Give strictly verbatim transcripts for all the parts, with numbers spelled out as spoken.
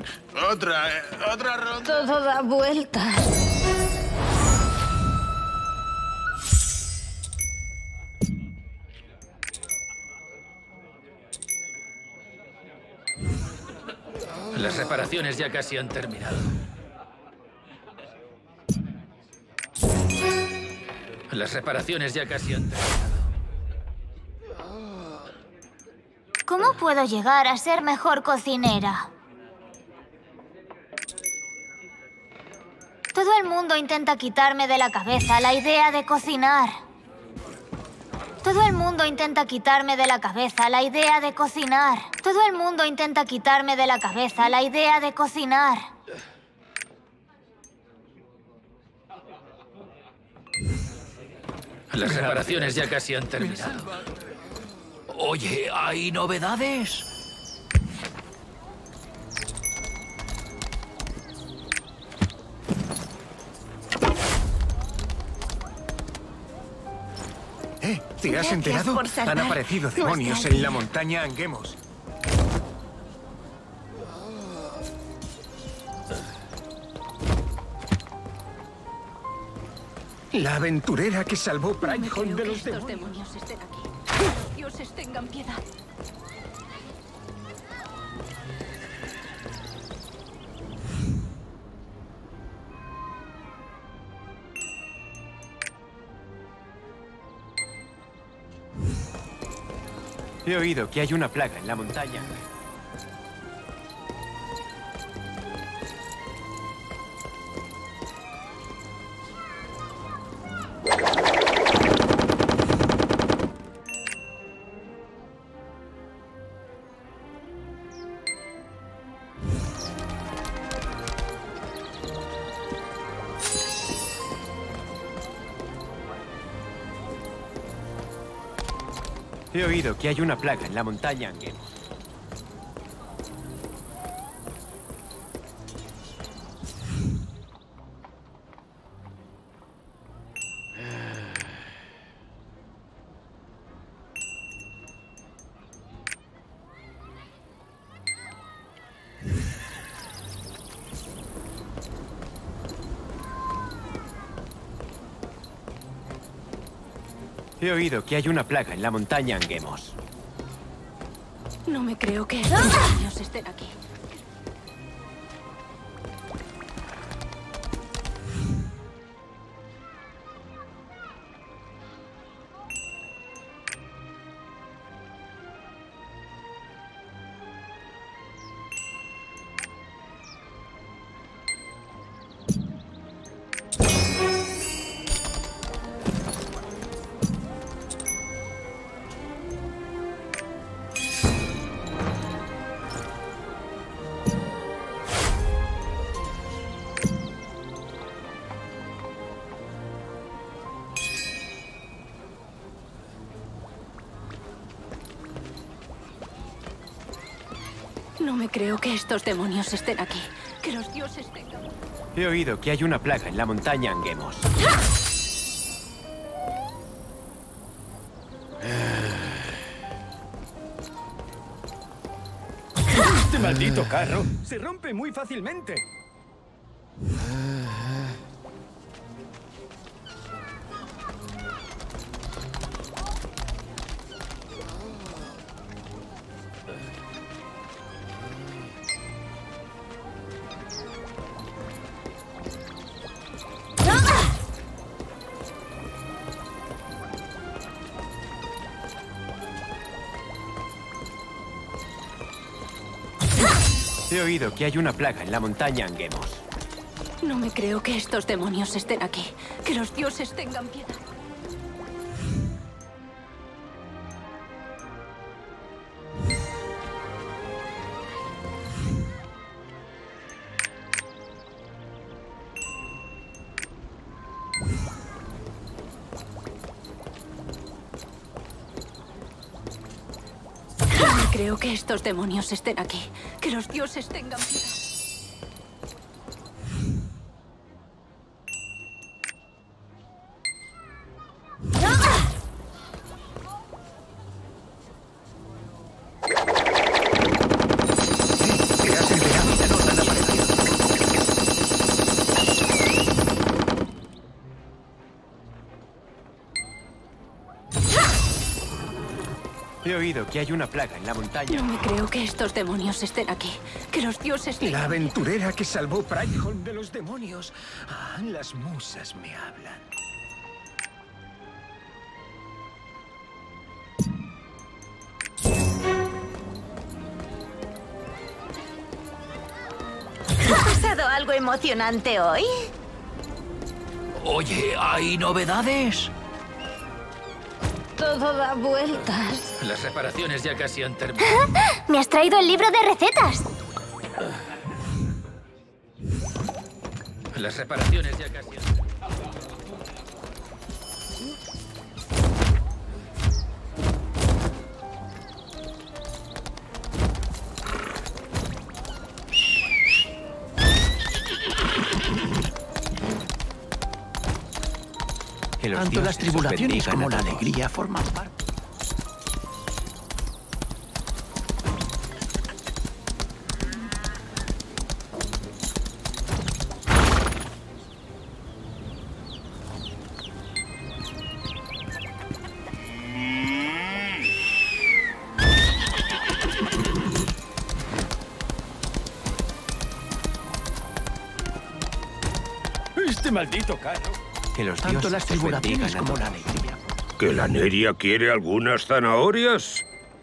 Otra, eh, otra ronda. Todo da vueltas. Las reparaciones ya casi han terminado. Las reparaciones ya casi han terminado. ¿Cómo puedo llegar a ser mejor cocinera? Todo el mundo intenta quitarme de la cabeza la idea de cocinar. Todo el mundo intenta quitarme de la cabeza la idea de cocinar. Todo el mundo intenta quitarme de la cabeza la idea de cocinar. Las reparaciones ya casi han terminado. Oye, ¿hay novedades? ¿Eh? ¿Te has enterado? Han aparecido demonios en la montaña Angemos. La aventurera que salvó Primeholm de los demonios. demonios estén aquí. Que los dioses tengan piedad. He oído que hay una plaga en la montaña. He oído que hay una plaga en la montaña Angemos. He oído que hay una plaga en la montaña Angemos. No me creo que estos demonios estén aquí. No me creo que estos demonios estén aquí. Que los dioses tengan... He oído que hay una plaga en la montaña Angemos. Este maldito carro se rompe muy fácilmente. He oído que hay una plaga en la montaña Angemos. No me creo que estos demonios estén aquí. Que los dioses tengan piedad. No me creo que estos demonios estén aquí. Que los dioses tengan piedad. ¿Te has enterado? He oído que hay una plaga en la montaña. No me creo que estos demonios estén aquí. Que los dioses... La aventurera que salvó Brightholm de los demonios. Ah, las musas me hablan. ¿Ha pasado algo emocionante hoy? Oye, ¿hay novedades? Todo da vueltas. Las reparaciones ya casi han terminado. ¿Me has traído el libro de recetas? Las reparaciones ya casi han terminado. Tanto las tribulaciones como la alegría forman parte. Este maldito carro. Que los Tanto dioses las os tribulaciones bendigan a como la todos. alegría. ¿Que la Neria quiere algunas zanahorias?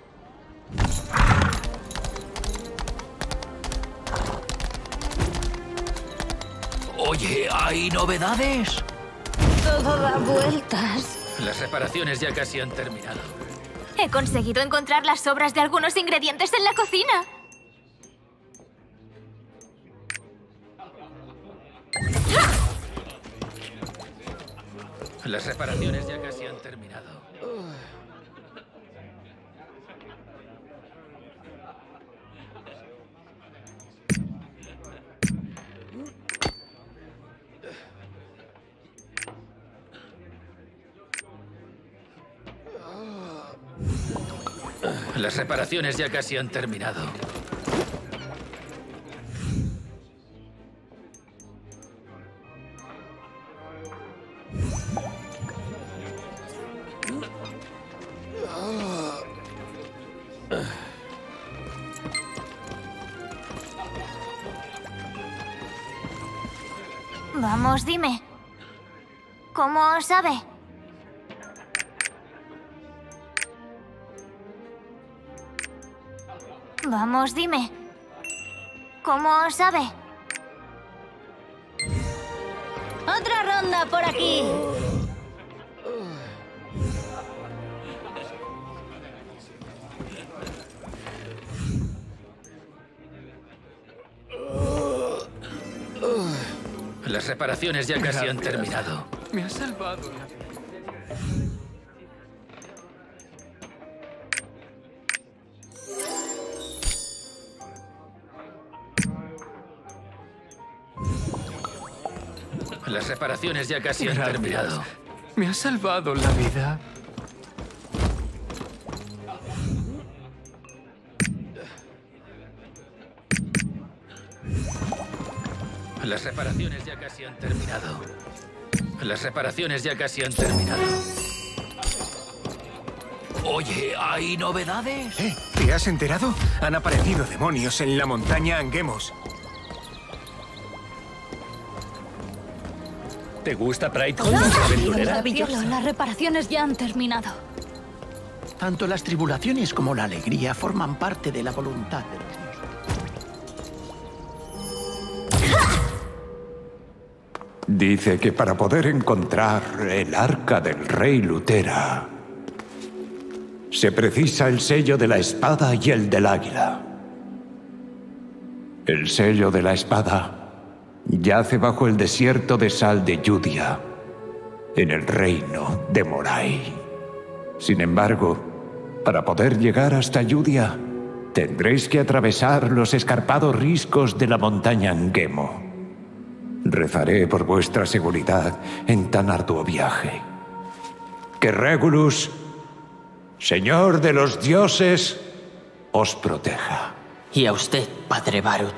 Oye, ¿hay novedades? Todo da vueltas. Las reparaciones ya casi han terminado. He conseguido encontrar las sobras de algunos ingredientes en la cocina. Las reparaciones ya casi han terminado. Las reparaciones ya casi han terminado. Vamos, dime. ¿Cómo sabe? Vamos, dime. ¿Cómo sabe? Otra ronda por aquí. Las reparaciones ya casi han terminado. Me has salvado la... Las reparaciones ya casi han Gracias. terminado. Me has salvado la vida. Las reparaciones ya casi han terminado. Las reparaciones ya casi han terminado. Oye, ¿hay novedades? ¿Eh? ¿Te has enterado? Han aparecido demonios en la montaña Angemos. ¿Te gusta Brightholm, nuestra aventurera? Maravilloso. Las reparaciones ya han terminado. Tanto las tribulaciones como la alegría forman parte de la voluntad de los dioses. Dice que para poder encontrar el arca del rey Lutera, se precisa el sello de la espada y el del águila. El sello de la espada yace bajo el desierto de sal de Yudia, en el reino de Moray. Sin embargo, para poder llegar hasta Yudia, tendréis que atravesar los escarpados riscos de la montaña Angemo. Rezaré por vuestra seguridad en tan arduo viaje. Que Regulus, señor de los dioses, os proteja. Y a usted, Padre Barut.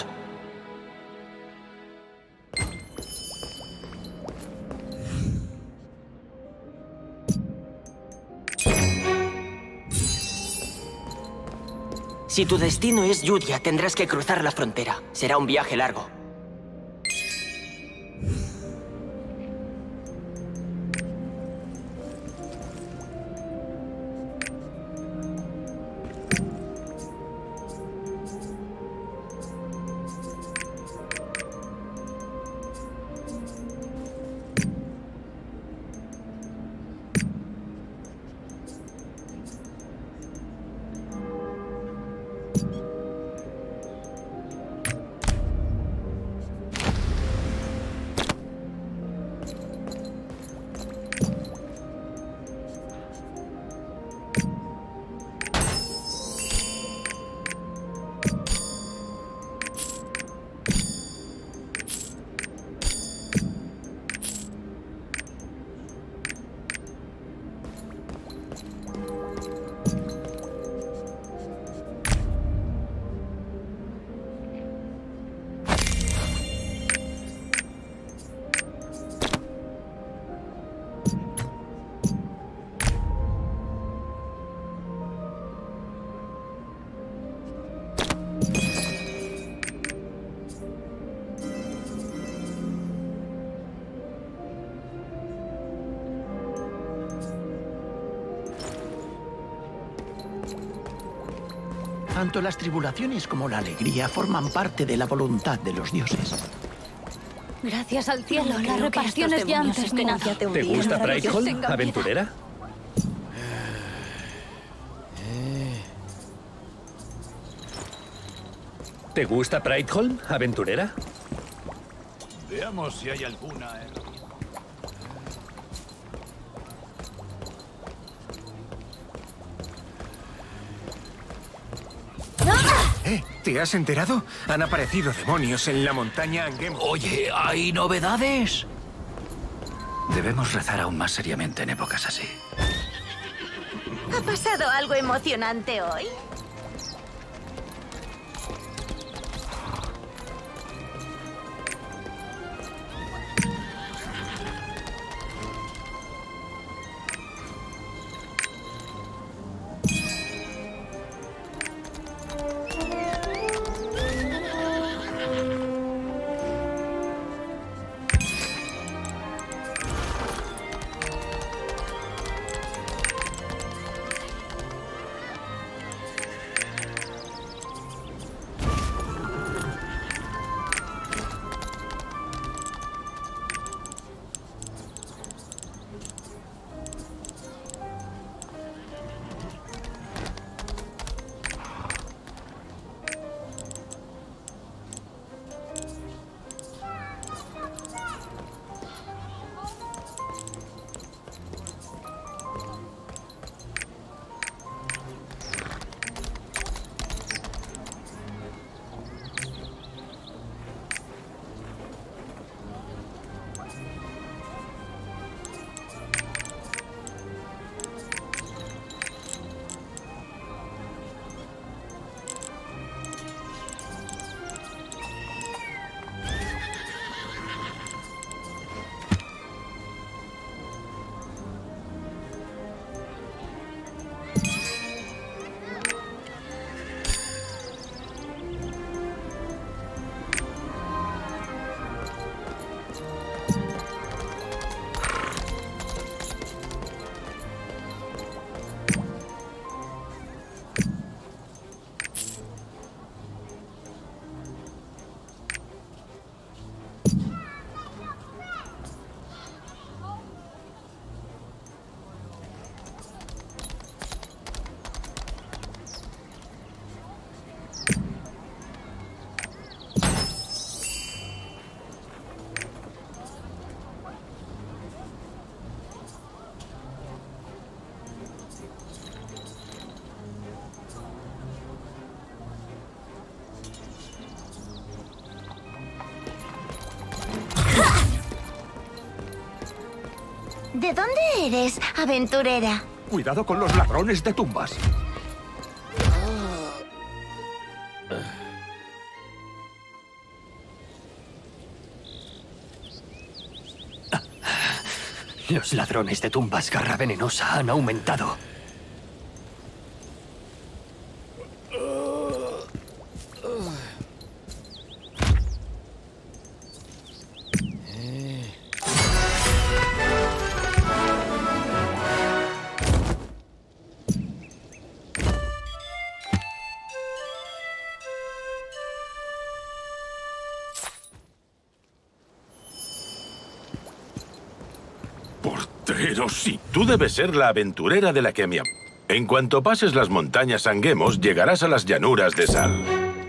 Si tu destino es Yudia, tendrás que cruzar la frontera. Será un viaje largo. Tanto las tribulaciones como la alegría forman parte de la voluntad de los dioses. Gracias al cielo, No las creo que reparaciones estos ya han demonios estén terminado. aquí. ¿Te gusta Dios Brightholm, tenga aventurera? ¿Te gusta Brightholm, aventurera? Veamos si hay alguna... eh. ¿Eh? ¿Te has enterado? Han aparecido demonios en la montaña Angem. Oye, ¿hay novedades? Debemos rezar aún más seriamente en épocas así. ¿Ha pasado algo emocionante hoy? ¿De dónde eres, aventurera? Cuidado con los ladrones de tumbas. Los ladrones de tumbas Garra Venenosa han aumentado. Pero sí, tú debes ser la aventurera de la que me... En cuanto pases las montañas Sanguemos, llegarás a las llanuras de Sal.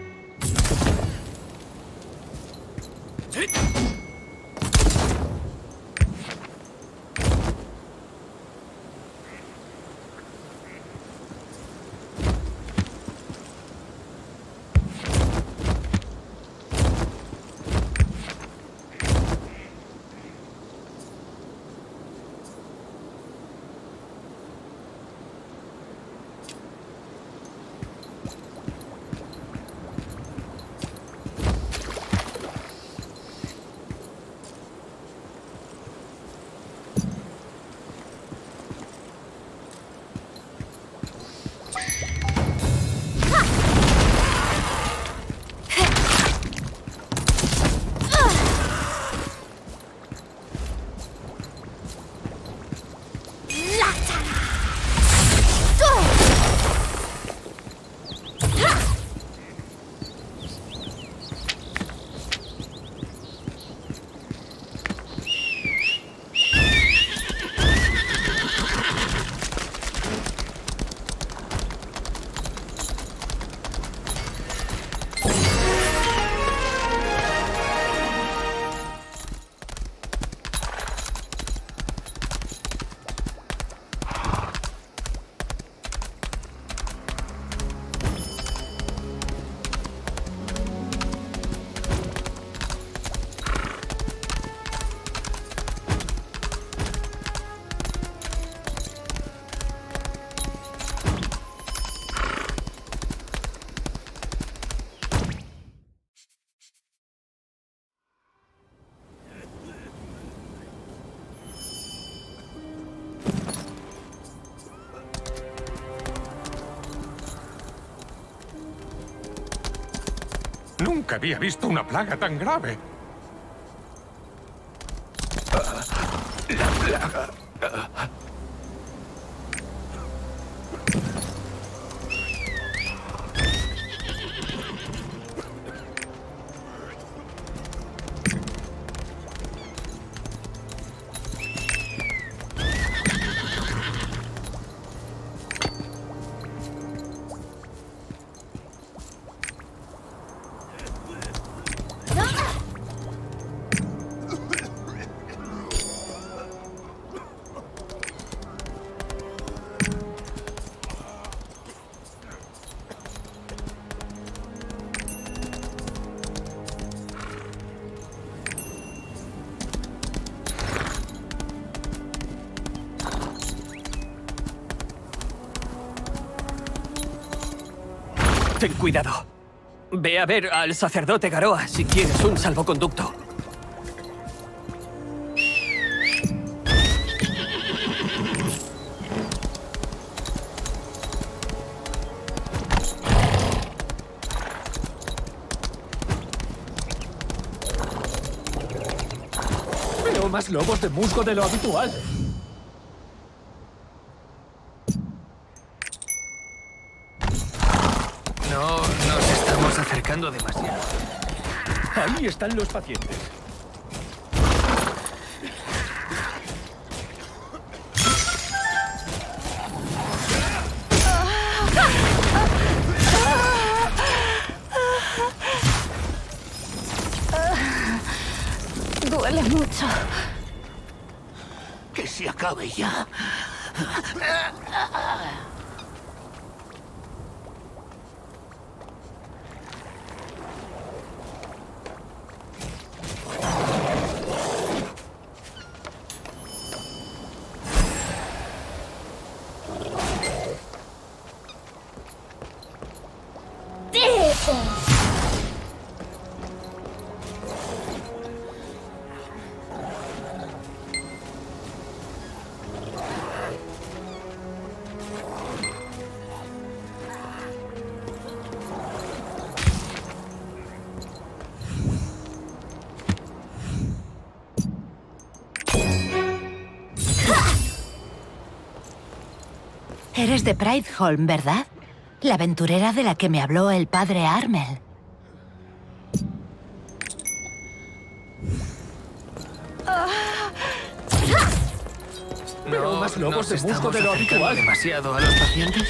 Nunca había visto una plaga tan grave. La plaga. Ten cuidado. Ve a ver al sacerdote Garoa si quieres un salvoconducto. Veo más lobos de musgo de lo habitual. No nos estamos acercando demasiado. Ahí están los pacientes. Duele mucho. Que se acabe ya. Eres de Prideholm, ¿verdad? La aventurera de la que me habló el padre Armel. Veo más lobos de musgo de lo acercando habitual. demasiado a los pacientes?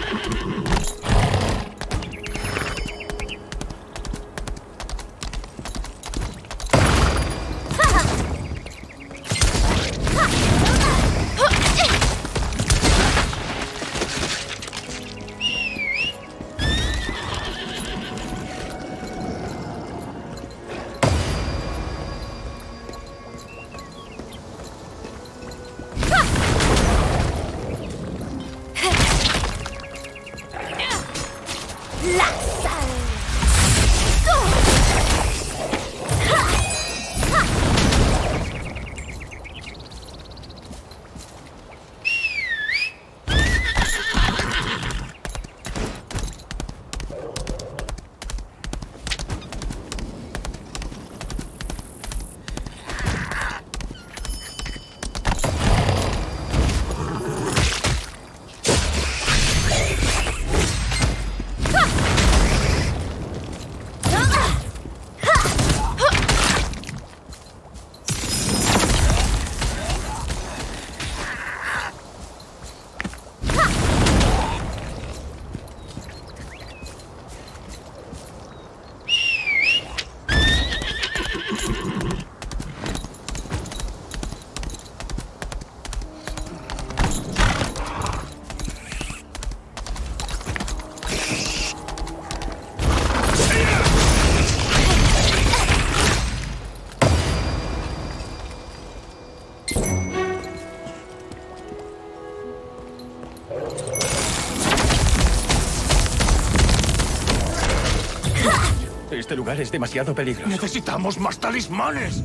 Este lugar es demasiado peligroso. ¡Necesitamos más talismanes!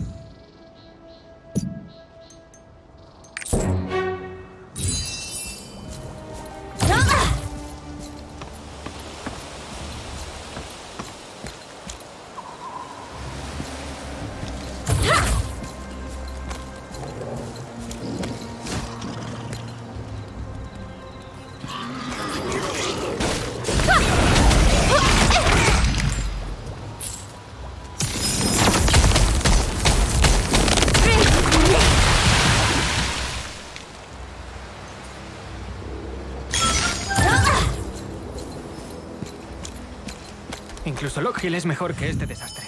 Incluso Lockhill es mejor que este desastre.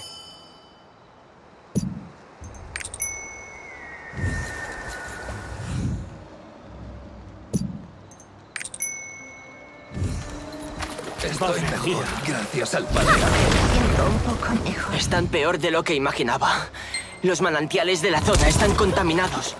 Estoy mejor, gracias al padre. Un poco mejor. Están peor de lo que imaginaba. Los manantiales de la zona están contaminados.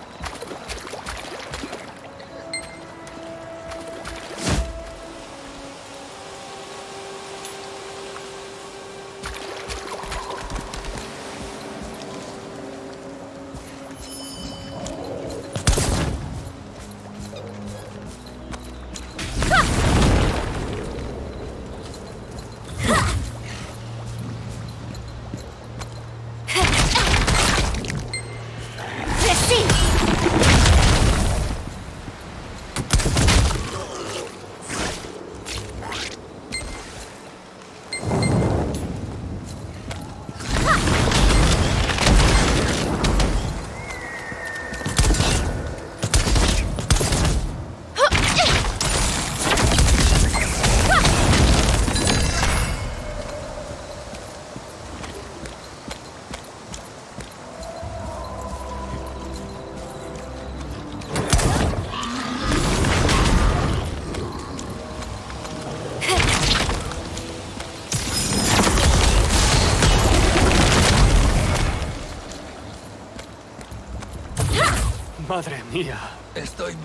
Madre mía. Estoy...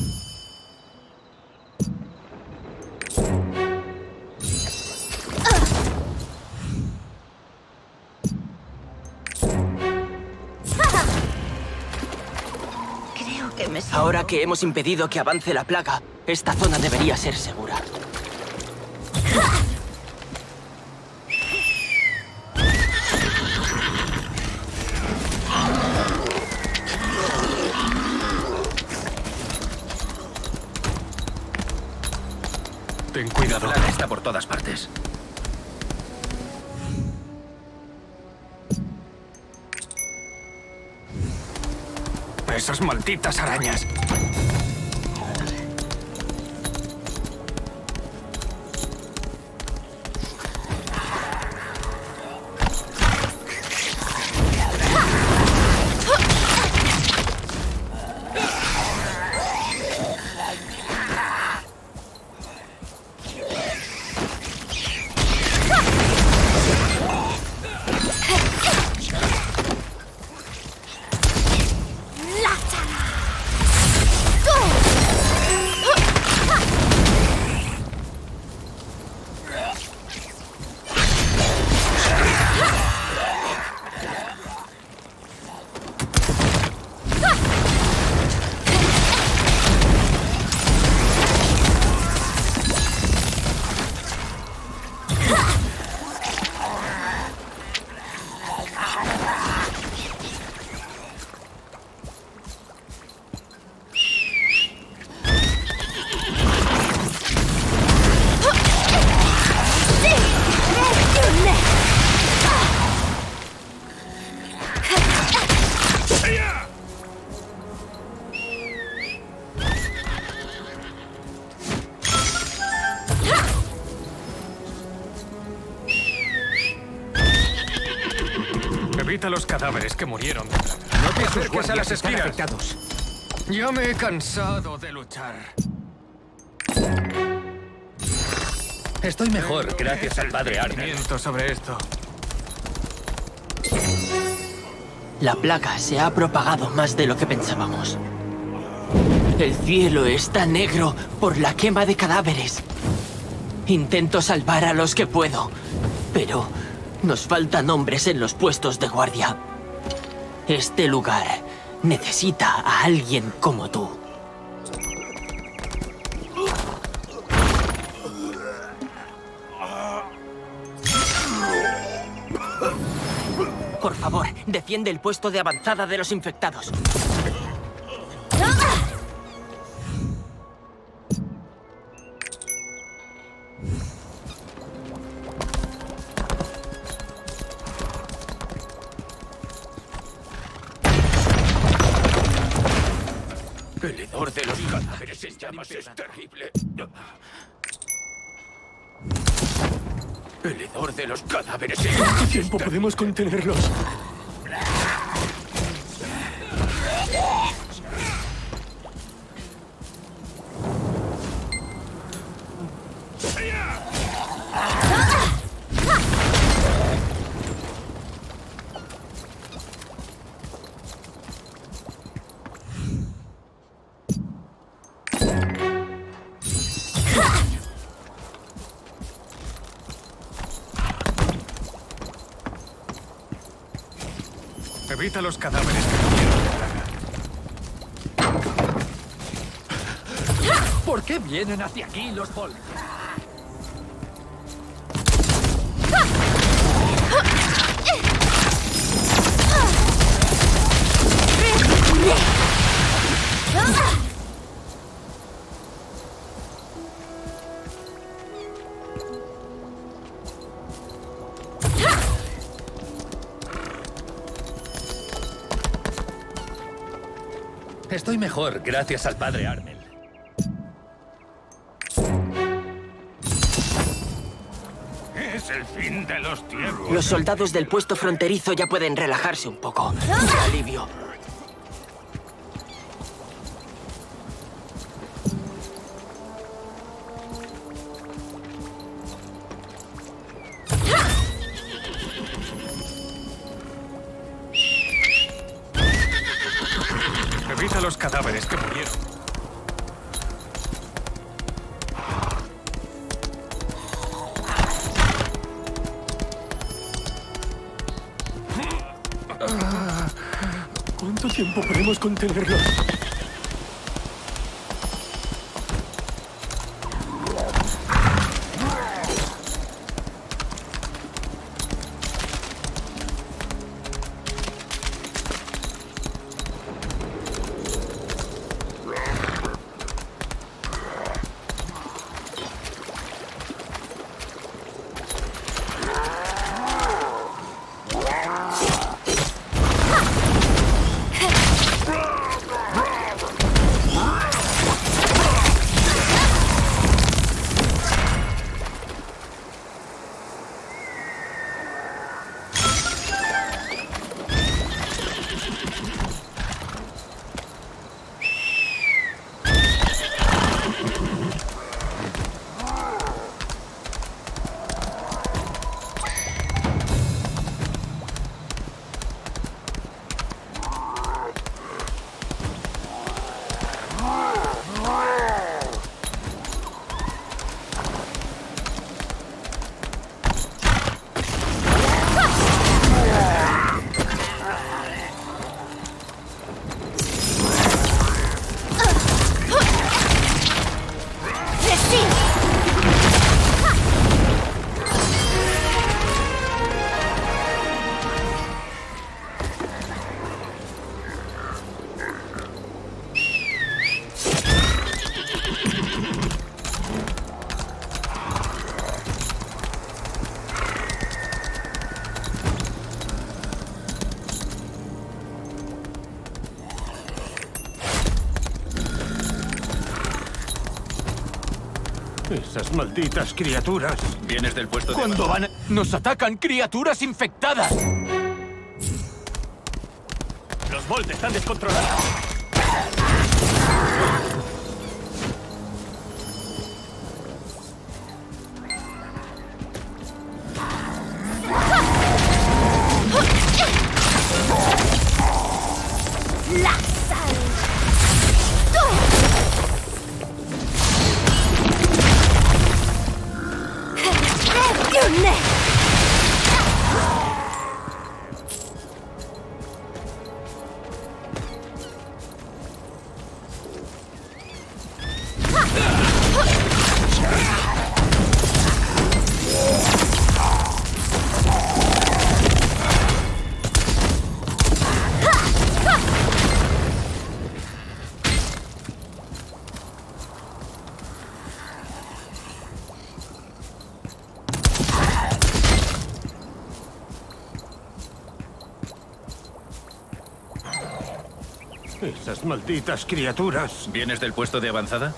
Creo que me siento... Ahora que hemos impedido que avance la plaga, esta zona debería ser segura. Ten cuidado. La está por todas partes. Esas malditas arañas. Evita los cadáveres que murieron de plaga. No te acerques a las espinas. Afectados. Ya me he cansado de luchar. Estoy mejor, gracias al padre Arnel. sobre esto. La plaga se ha propagado más de lo que pensábamos. El cielo está negro por la quema de cadáveres. Intento salvar a los que puedo, pero nos faltan hombres en los puestos de guardia. Este lugar necesita a alguien como tú. Por favor, defiende el puesto de avanzada de los infectados. El hedor de los cadáveres en llamas es terrible. El hedor de los cadáveres en llamas. ¿Cuánto tiempo podemos contenerlos? Evita los cadáveres que murieron de plaga. ¿Por qué vienen hacia aquí los Volk? Estoy mejor, gracias al padre Arnel. Es el fin de los tiempos. Los soldados del puesto fronterizo ya pueden relajarse un poco. ¡Qué alivio! Evita los cadáveres que murieron. ¿Cuánto tiempo podemos contenerlos? Esas malditas criaturas. ¿Vienes del puesto de... ¿Cuándo van a... ¡Nos atacan criaturas infectadas! Bolt están descontrolados. La sal. Esas malditas criaturas. ¿Vienes del puesto de avanzada?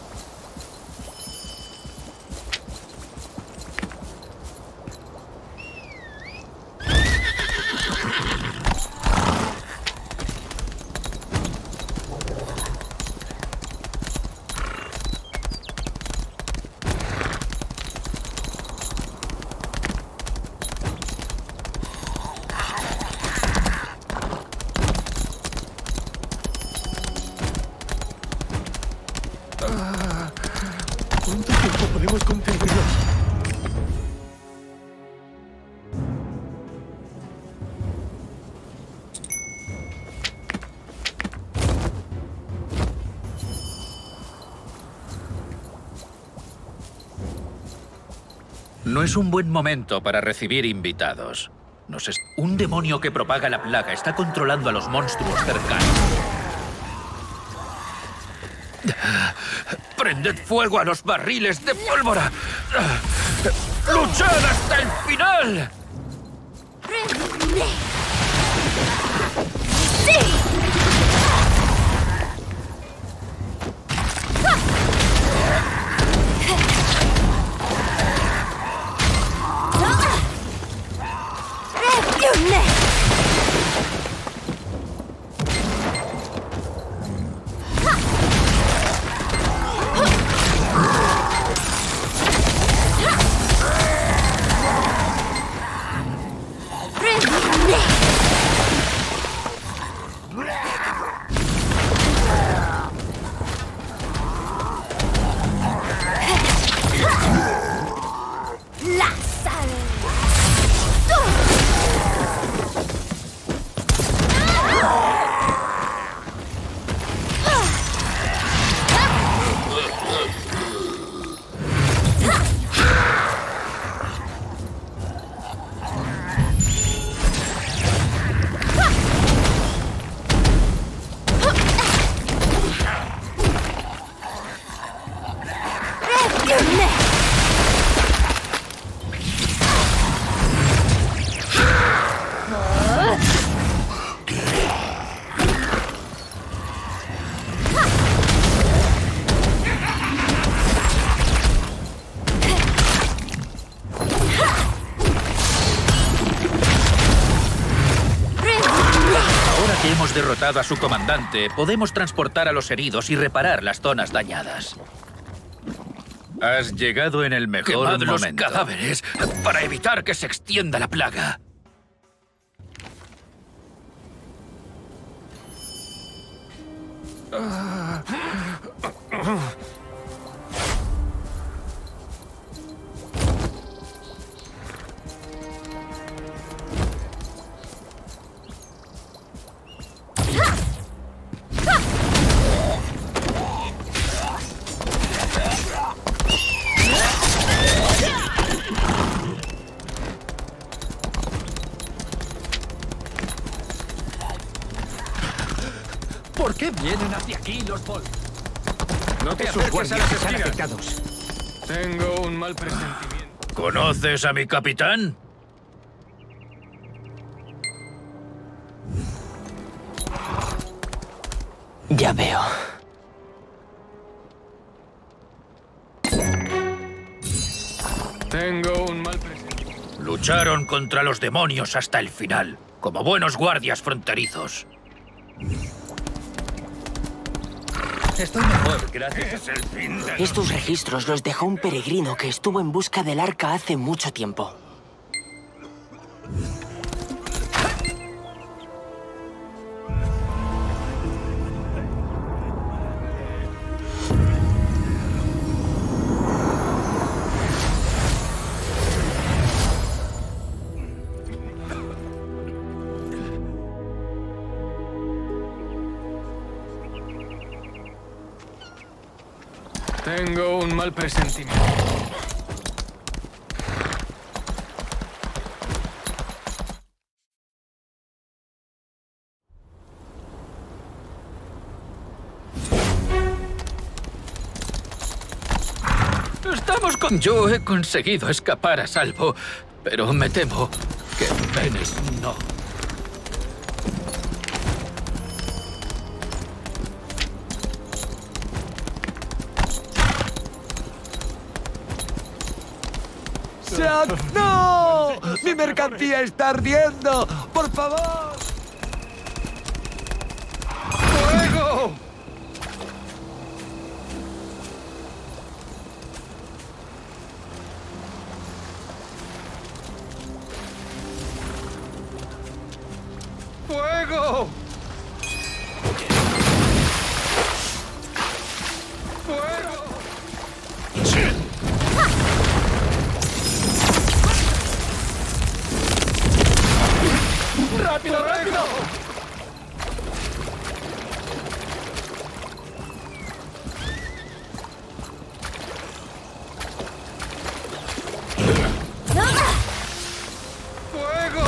¿Cuánto tiempo podemos contenerlos? No es un buen momento para recibir invitados. Nos es... Un demonio que propaga la plaga está controlando a los monstruos cercanos. ¡Prended fuego a los barriles de pólvora! ¡Luchad hasta el final! ¡Sí! Hemos derrotado a su comandante. Podemos transportar a los heridos y reparar las zonas dañadas. Has llegado en el mejor Quemad momento. los cadáveres para evitar que se extienda la plaga. ¿Por qué vienen hacia aquí los Bolt? No te Sus acerques a guardias las están espigas. afectados. Tengo un mal presentimiento. ¿Conoces a mi capitán? Ya veo. Tengo un mal presentimiento. Lucharon contra los demonios hasta el final, como buenos guardias fronterizos. Estoy mejor, gracias. Es el fin de... Estos registros los dejó un peregrino que estuvo en busca del arca hace mucho tiempo. Tengo un mal presentimiento. Estamos con... Yo he conseguido escapar a salvo, pero me temo que Venis no. ¡No! ¡Mi mercancía está ardiendo! ¡Por favor! ¡Fuego! ¡Fuego! ¡Fuego! ¡Rápido, rápido! ¡Fuego!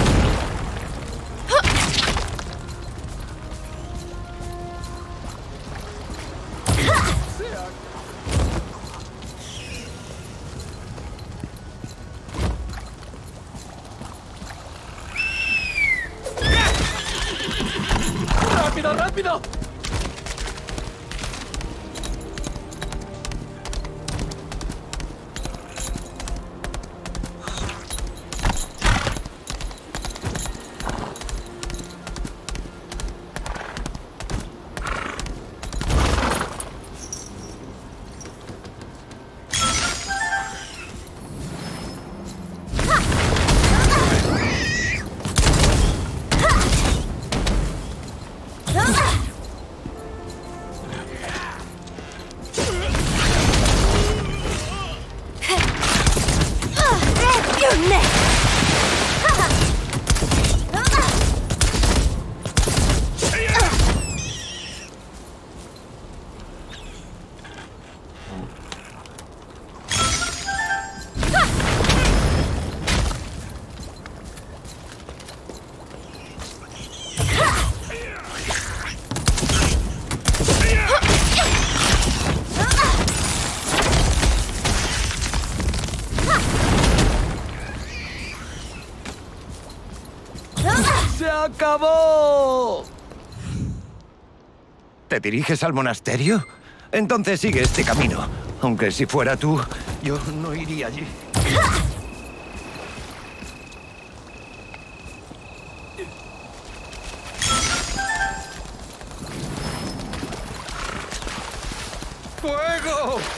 ¡Rápido, rápido! ¡Se acabó! ¿Te diriges al monasterio? Entonces sigue este camino. Aunque si fuera tú, yo no iría allí. ¡Fuego!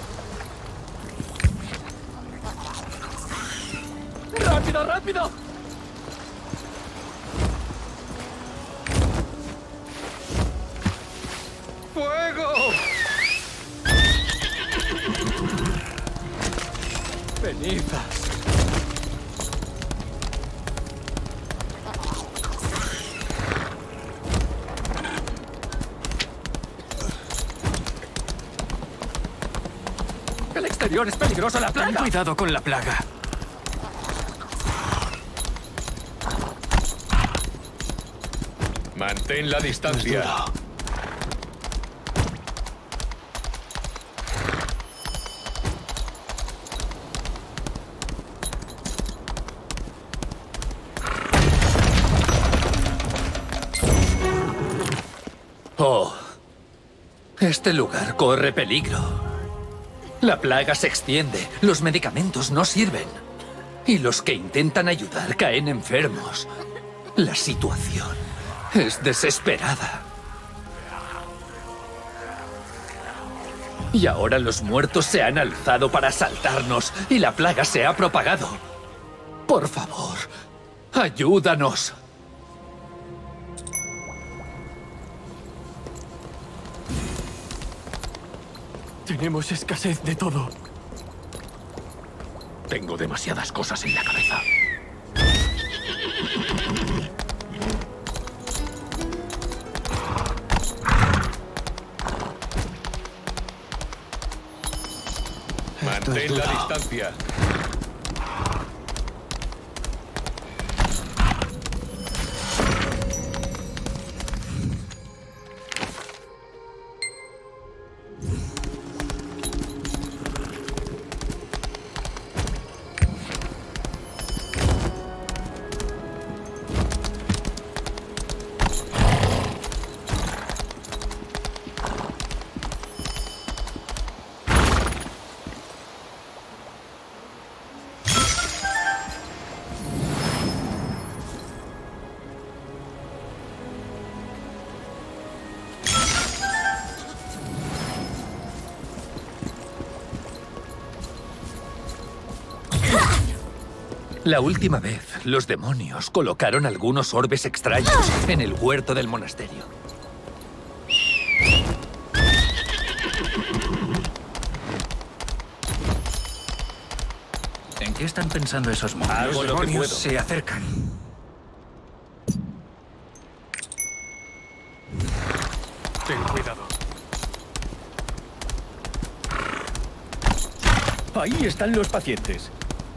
¡Rápido, rápido! ¡Fuego! Cenizas. El exterior es peligroso, la plaga. Ten cuidado con la plaga. Mantén la distancia. Oh, este lugar corre peligro. La plaga se extiende, los medicamentos no sirven. Y los que intentan ayudar caen enfermos. La situación es desesperada. Y ahora los muertos se han alzado para asaltarnos y la plaga se ha propagado. Por favor, ayúdanos. Tenemos escasez de todo. Tengo demasiadas cosas en la cabeza. Mantén la distancia. La última vez, los demonios colocaron algunos orbes extraños en el huerto del monasterio. ¿En qué están pensando esos monstruos? Hago lo que puedo. Se acercan. Ten cuidado. Ahí están los pacientes.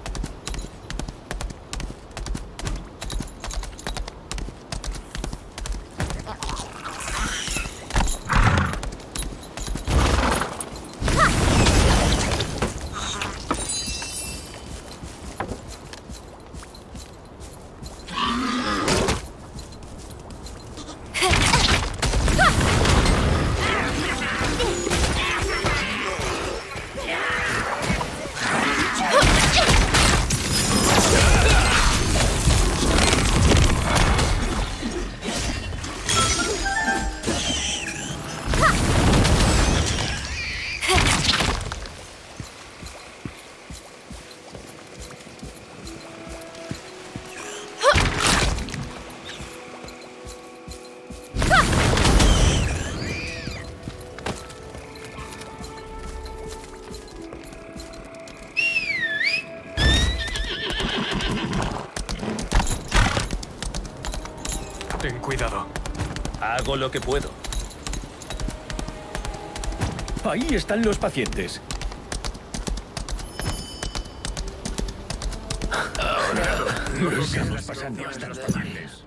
Ten cuidado. Hago lo que puedo. Ahí están los pacientes. Ahora, lo estamos pasando hasta los pacientes.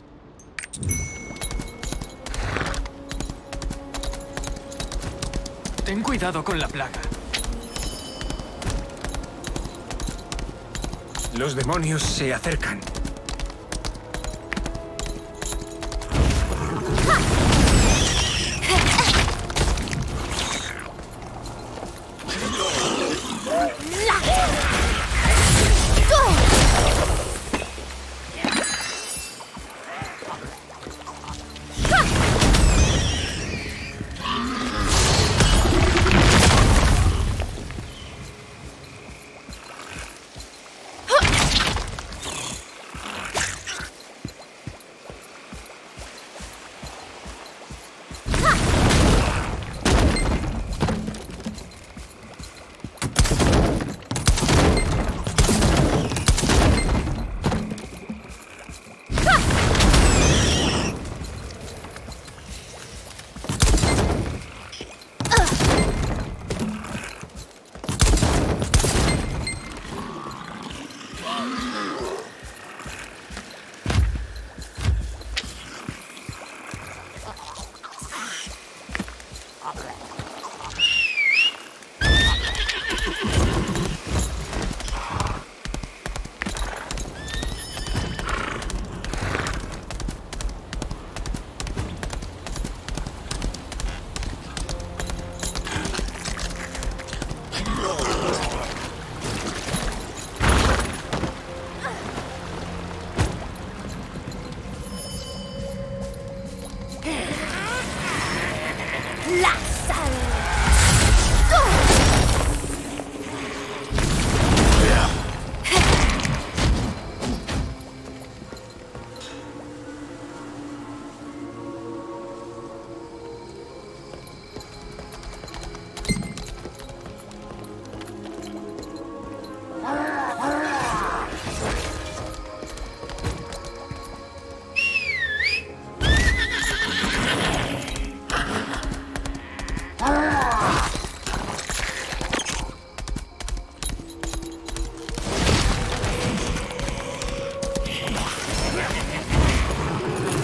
Ten cuidado con la plaga. Los demonios se acercan.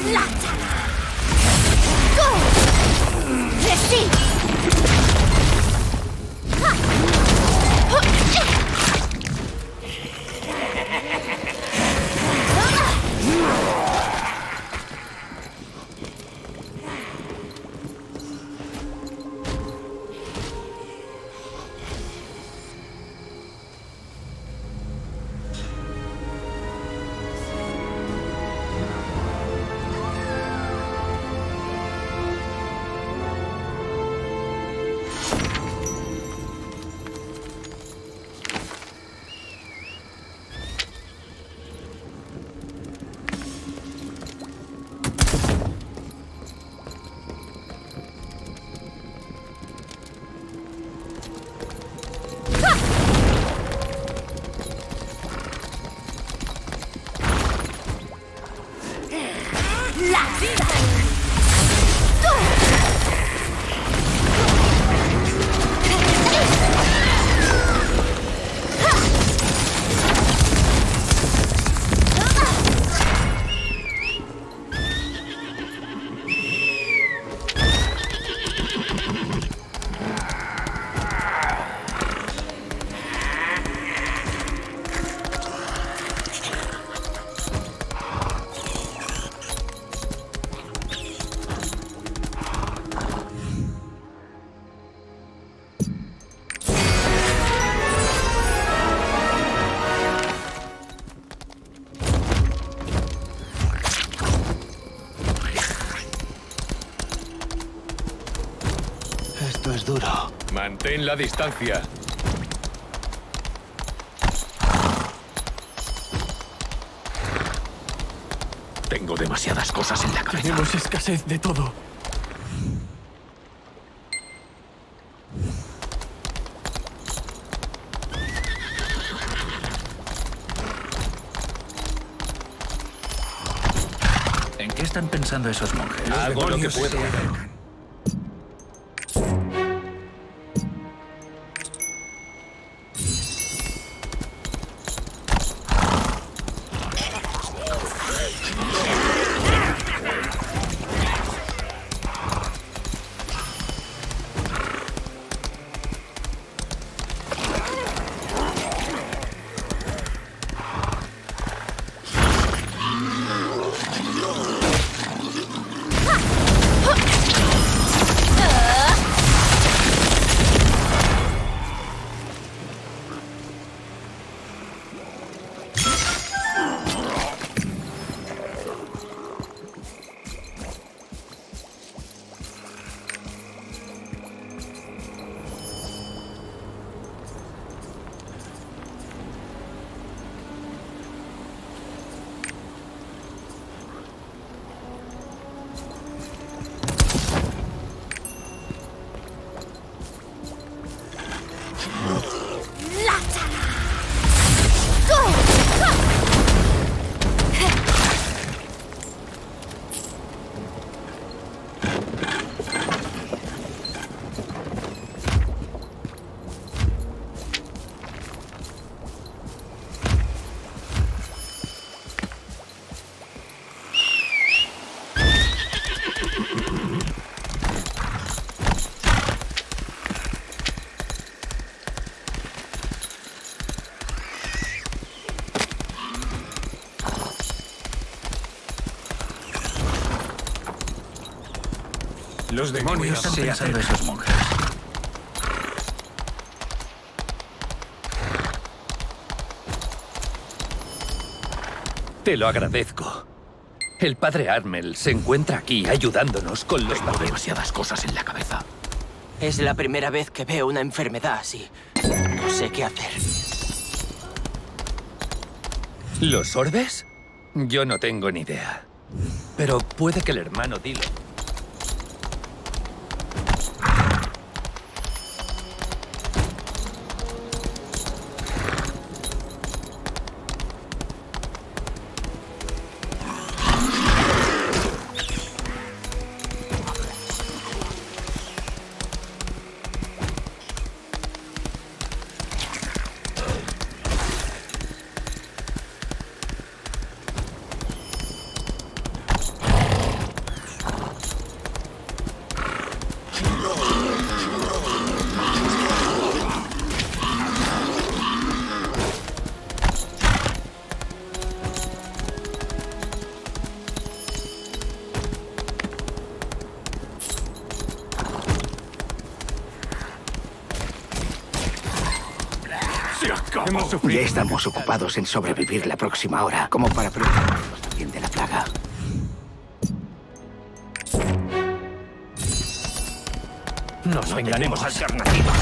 Esto es duro. Mantén la distancia. Tengo demasiadas cosas en la cabeza. Tenemos escasez de todo. ¿En qué están pensando esos monjes? Hago lo que puedo. Los demonios están se pensando acercan. esos monjes? Te lo agradezco. El padre Armel se encuentra aquí ayudándonos con los Tengo demasiadas cosas en la cabeza. Es la primera vez que veo una enfermedad así. No sé qué hacer. ¿Los orbes? Yo no tengo ni idea. Pero puede que el hermano Dilo... Ya estamos ocupados en sobrevivir la próxima hora, como para preocuparnos también de la plaga. No, no tenemos alternativa.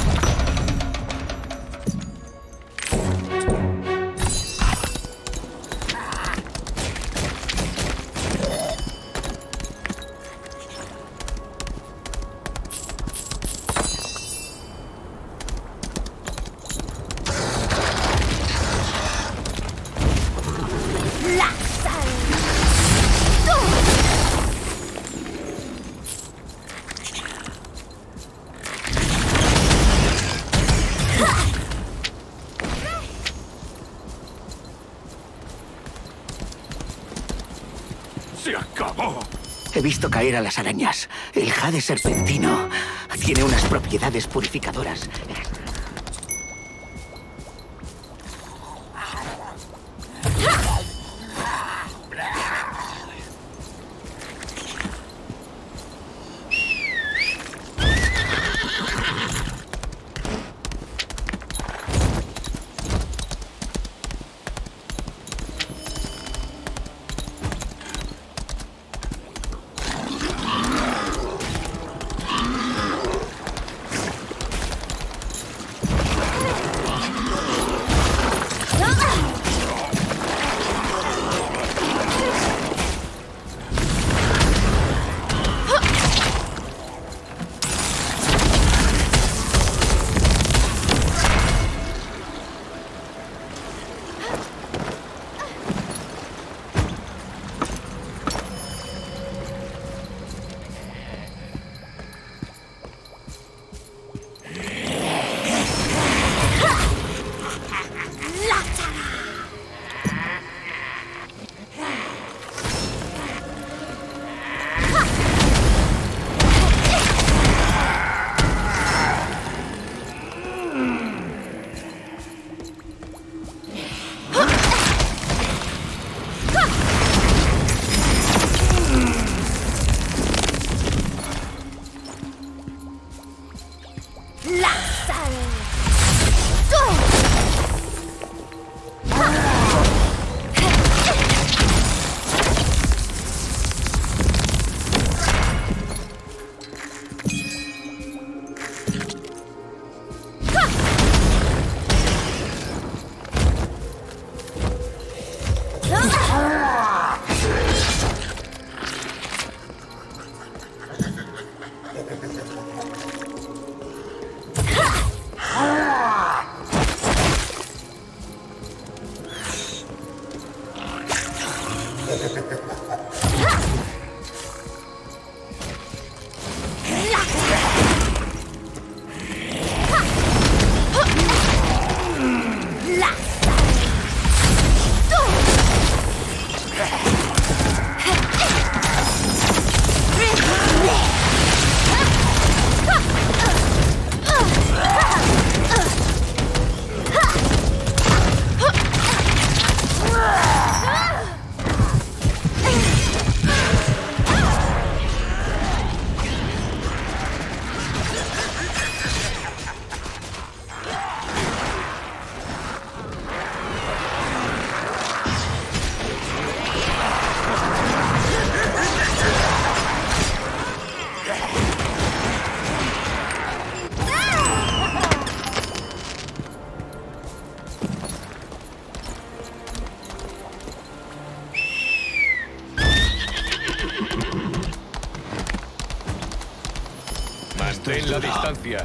¡Se acabó! He visto caer a las arañas. El jade serpentino tiene unas propiedades purificadoras. Mantén la distancia.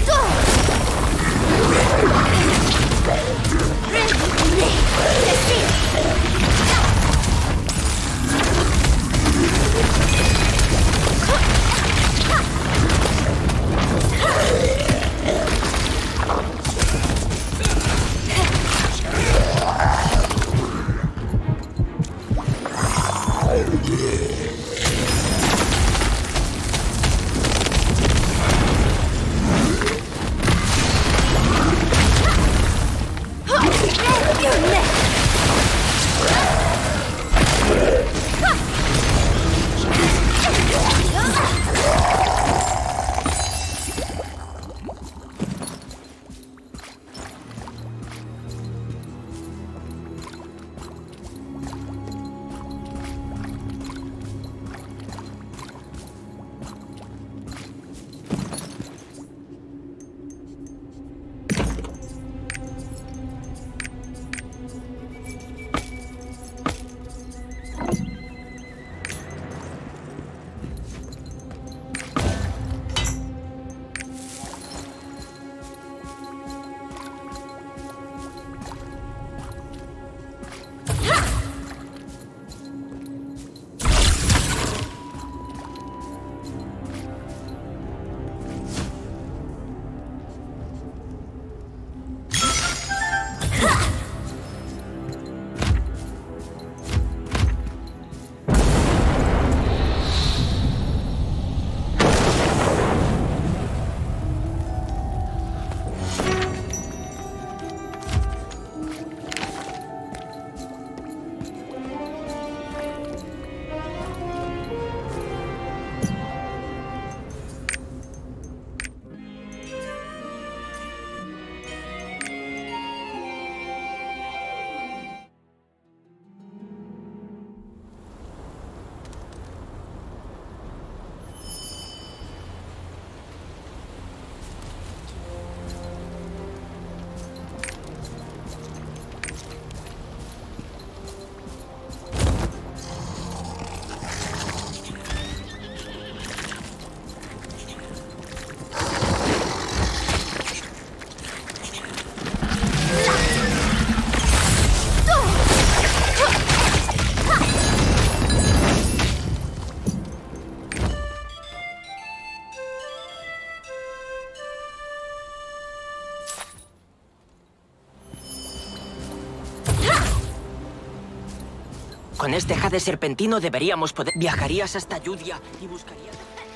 Con este jade serpentino deberíamos poder... Viajarías hasta Yudia y buscarías...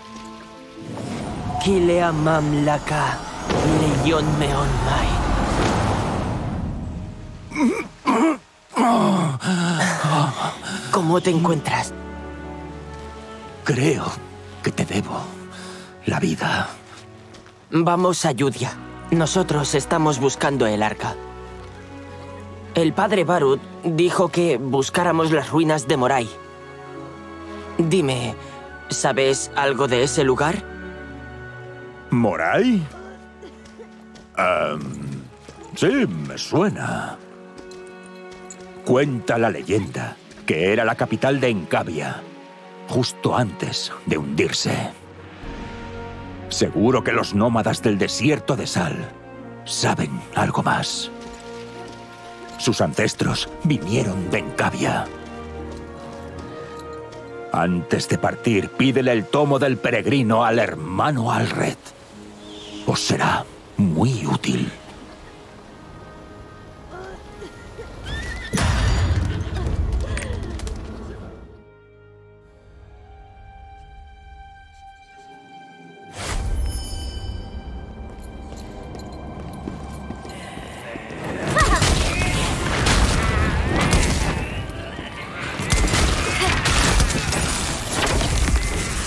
Kilea Mamlaka, Leyon Meon Mai. ¿Cómo te encuentras? Creo que te debo la vida. Vamos a Yudia. Nosotros estamos buscando el arca. El padre Barut dijo que buscáramos las ruinas de Moray. Dime, ¿sabes algo de ese lugar? ¿Moray? Um, sí, me suena. Cuenta la leyenda que era la capital de Encabia, justo antes de hundirse. Seguro que los nómadas del desierto de Sal saben algo más. Sus ancestros vinieron de Encabia. Antes de partir, pídele el tomo del peregrino al hermano Alred. Os será muy útil.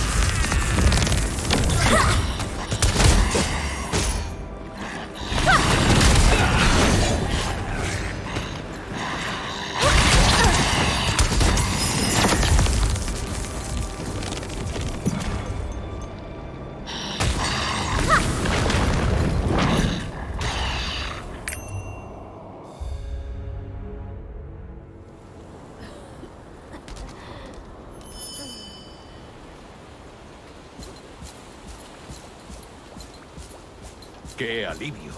¡Ah! ¡Qué alivio!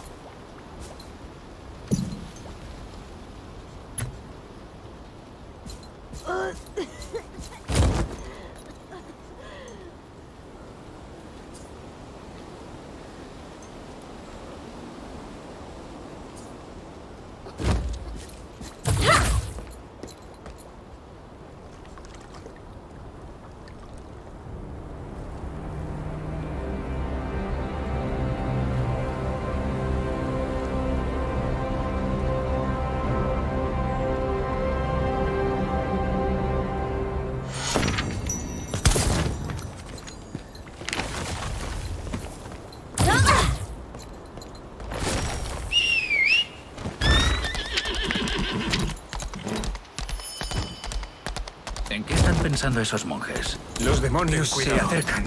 ¿En qué están pensando esos monjes? Los demonios se acercan.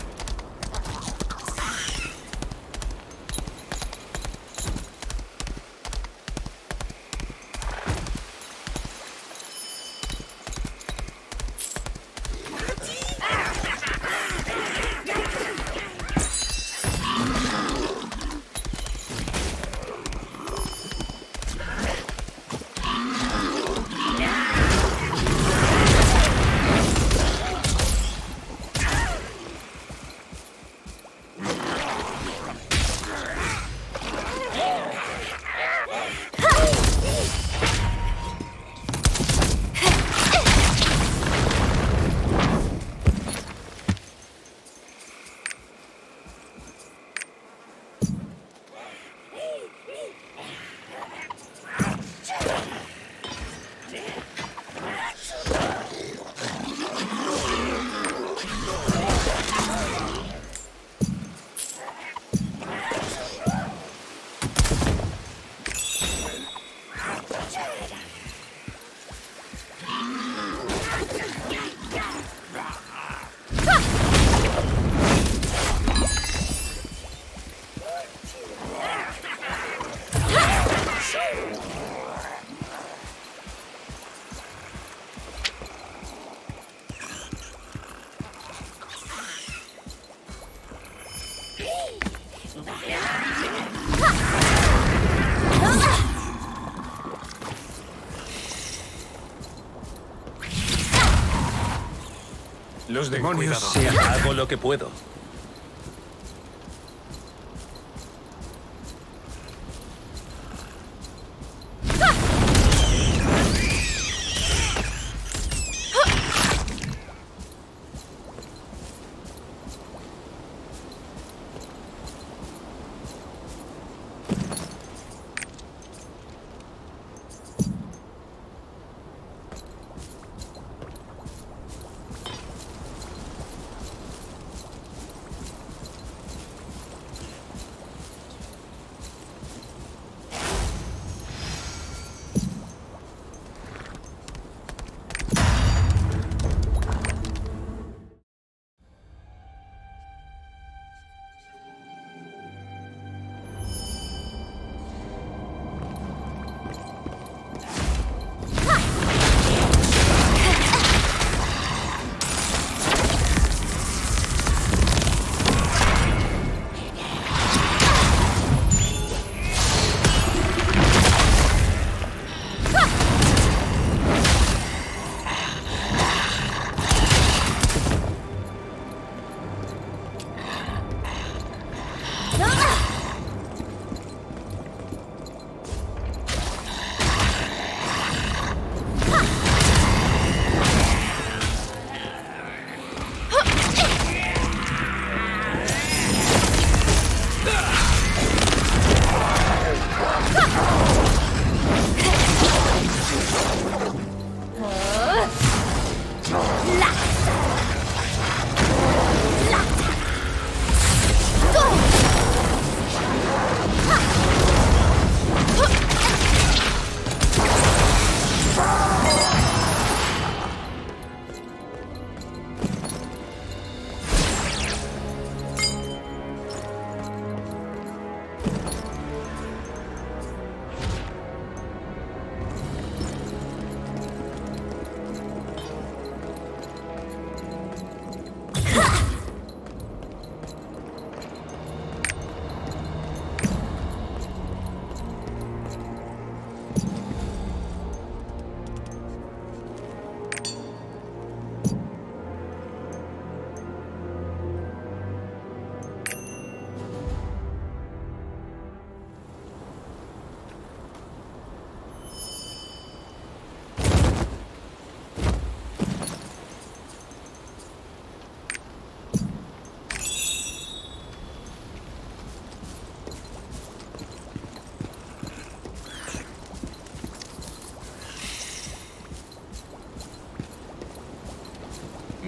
Los demonios se Hago lo que puedo.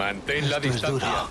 Mantén la Esto es distancia. duro.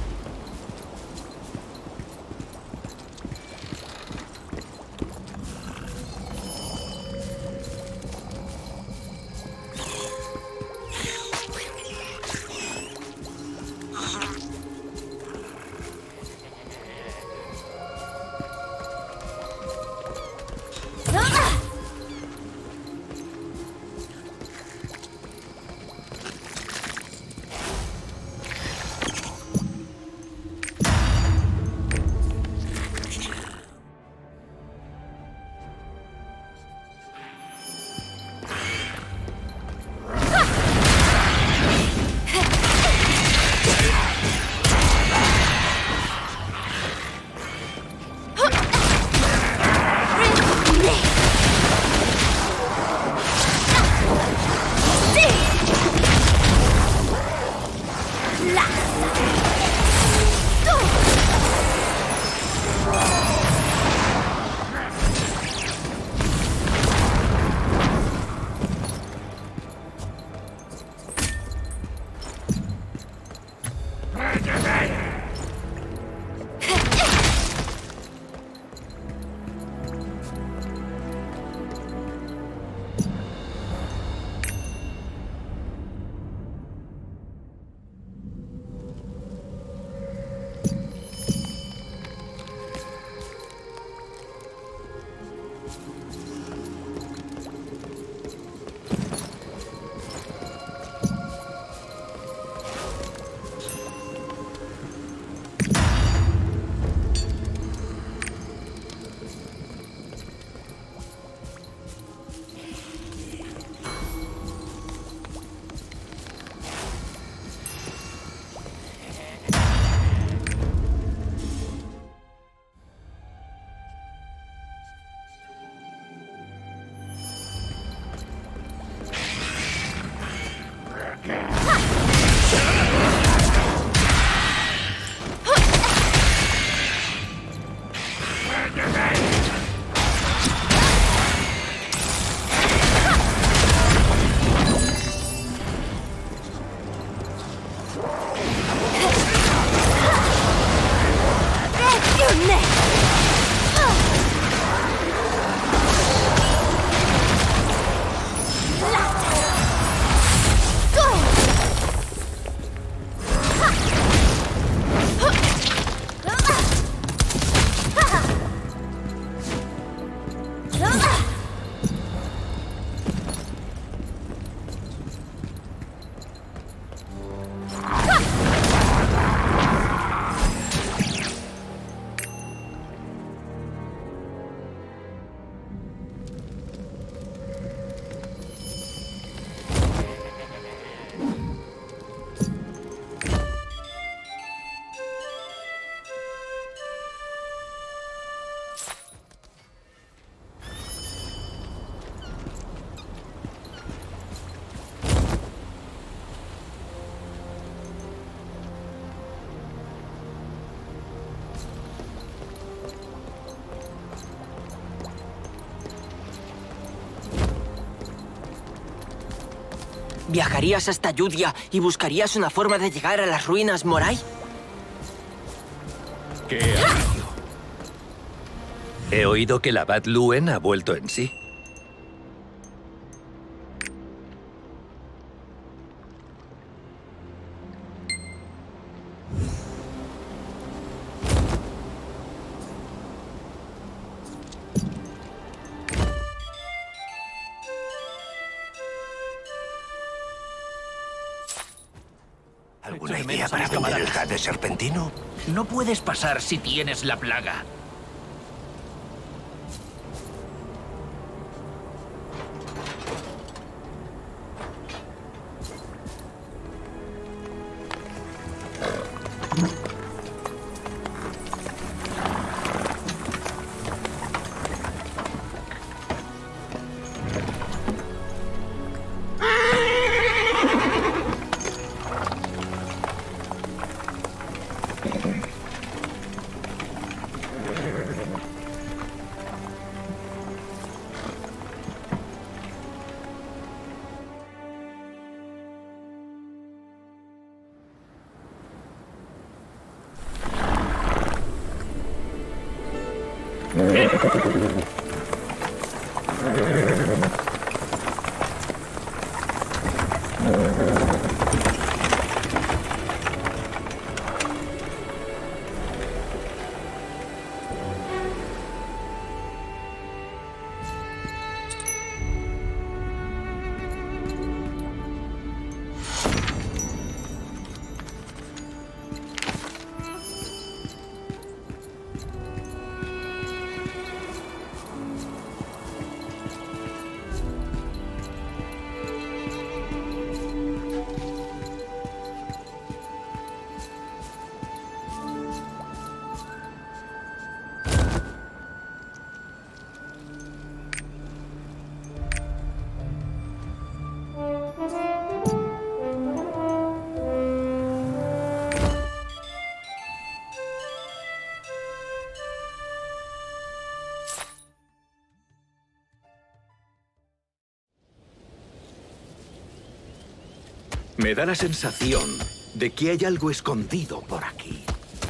¿Viajarías hasta Yudia y buscarías una forma de llegar a las ruinas Moray? ¿Qué? He oído que el abad Luen ha vuelto en sí. ¿Alguna idea para vender el jade serpentino? No puedes pasar si tienes la plaga. Me da la sensación de que hay algo escondido por aquí.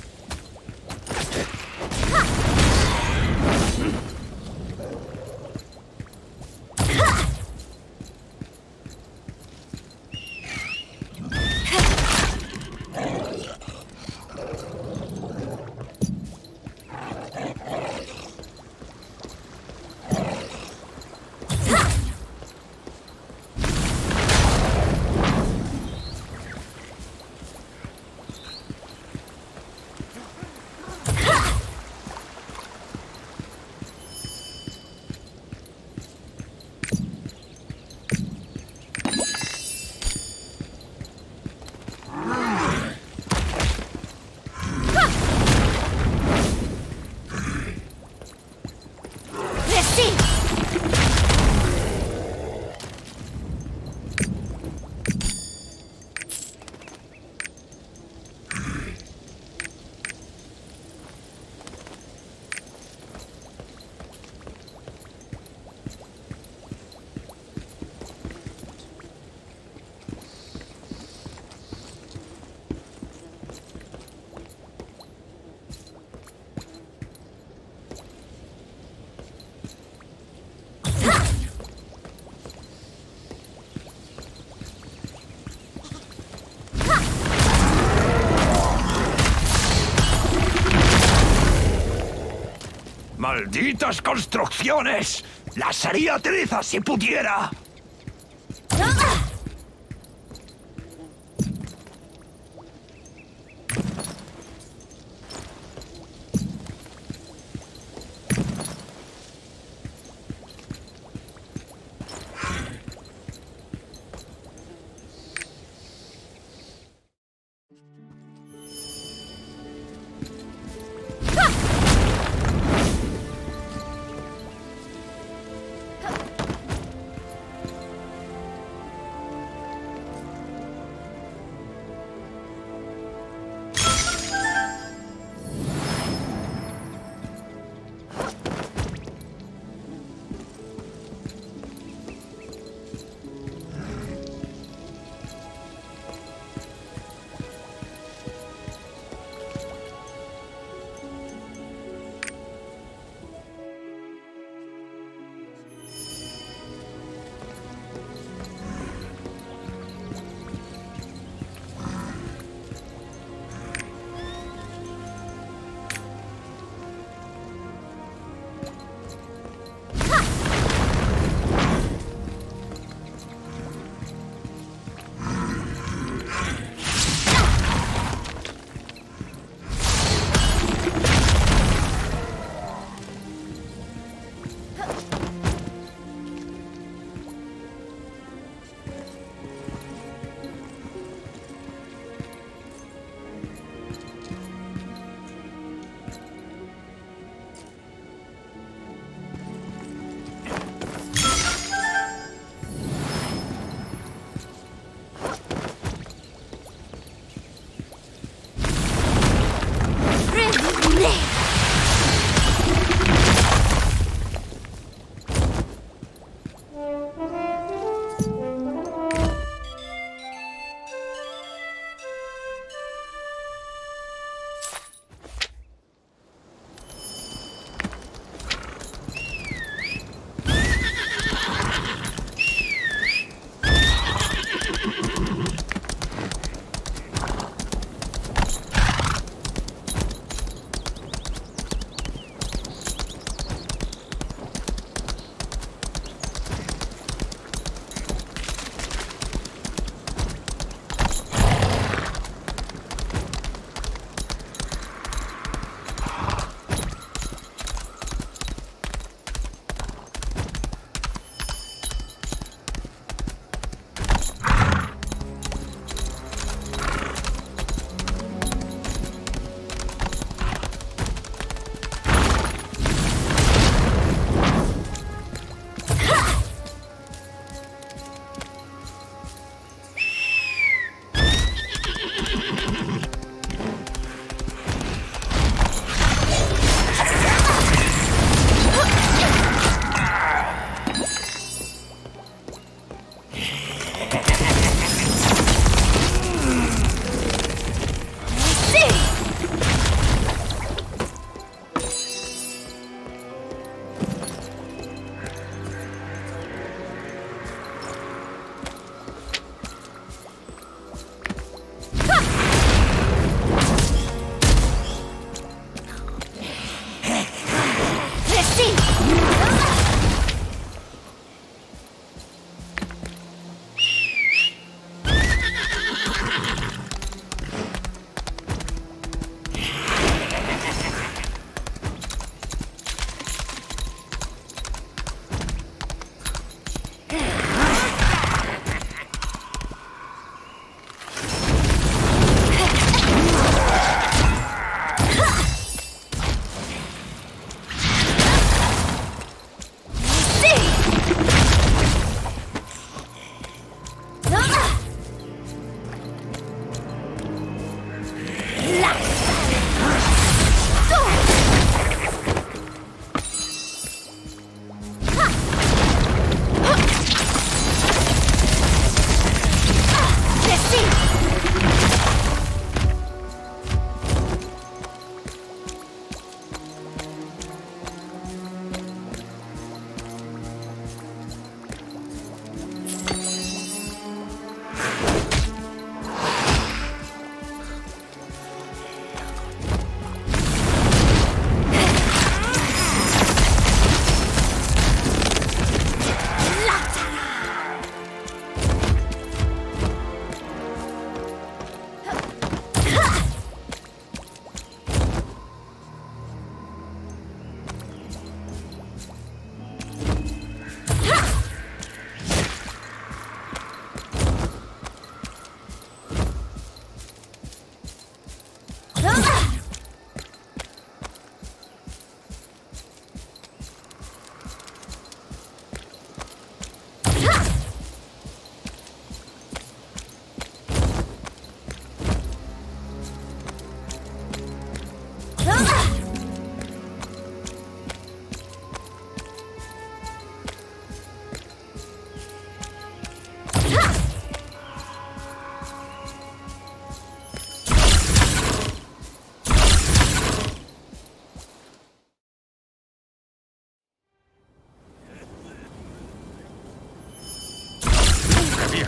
¡Malditas construcciones! ¡Las haría trizas si pudiera!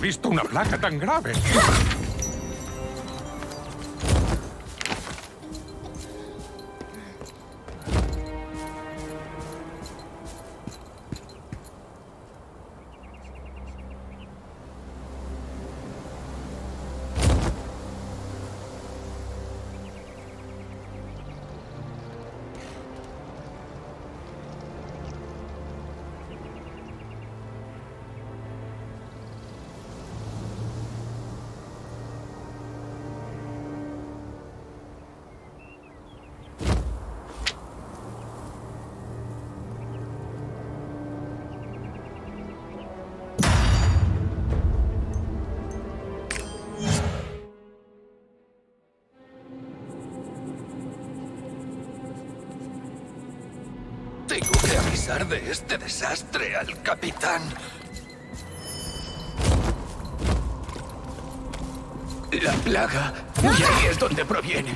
visto una plaga tan grave. Tengo que avisar de este desastre al capitán. La plaga. Y ahí es donde proviene.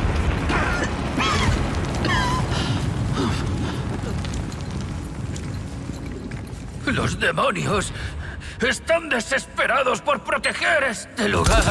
Los demonios están desesperados por proteger este lugar.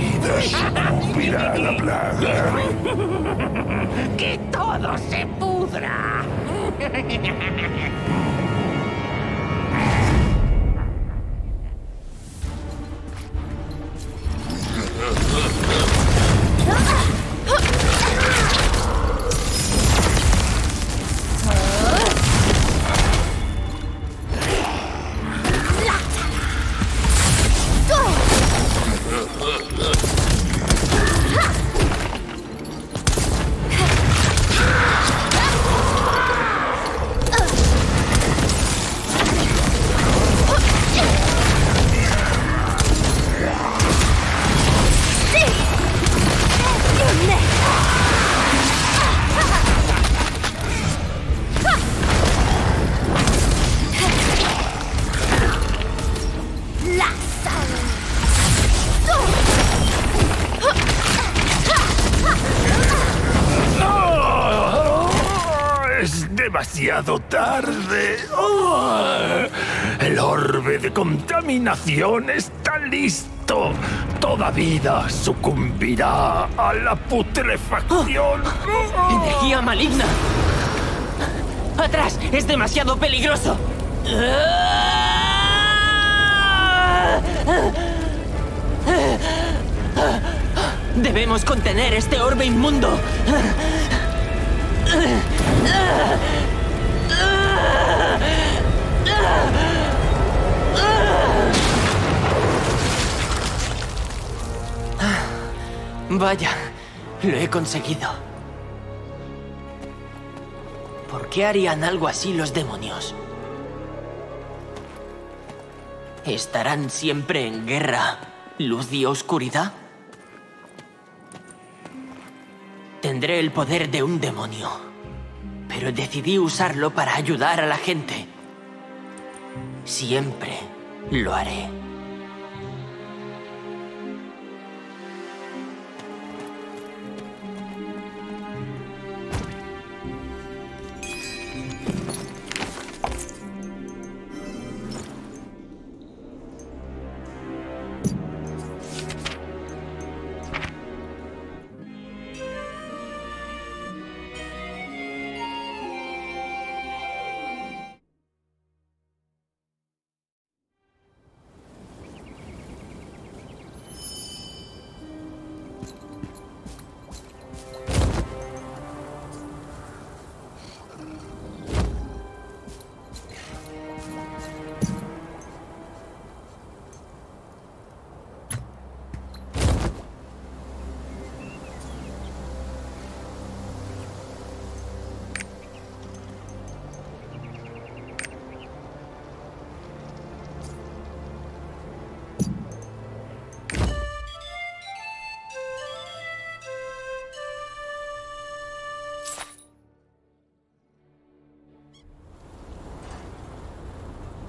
vida sucumbirá a la plaga. ¡Que todo se pudra! Demasiado tarde. ¡Oh! El orbe de contaminación está listo. Toda vida sucumbirá a la putrefacción. ¡Oh! ¡Energía maligna! ¡Atrás! ¡Es demasiado peligroso! Debemos contener este orbe inmundo. Vaya, lo he conseguido. ¿Por qué harían algo así los demonios? ¿Estarán siempre en guerra, luz y oscuridad? Tendré el poder de un demonio, pero decidí usarlo para ayudar a la gente. Siempre lo haré.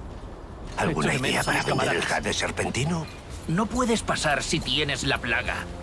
¿Alguna idea para vender el jade serpentino? No puedes pasar si tienes la plaga.